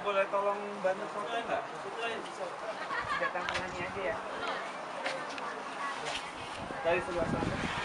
boleh tolong bantu foto nggak? Datang tengahnya aja ya. Dari sebelah sana.